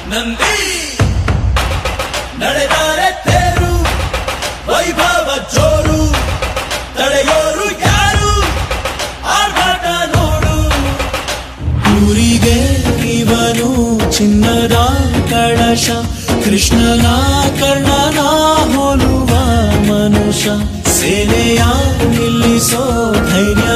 ನಂದಿ ನಡೆದಾರೆ ತೇರು ವೈಭವ ಜೋರು ತಡೆಯೋರು ಯಾರು ಆರ್ಭಟ ನೋಡು ಊರಿಗೆ ಇವನು ಚಿನ್ನದ ಕಳಶ ಕೃಷ್ಣನ ಕರ್ಣನ ಹೋಲುವ ಮನುಷ್ಯ ಸೇನೆಯ ನಿಲ್ಲಿಸೋ ಧೈರ್ಯ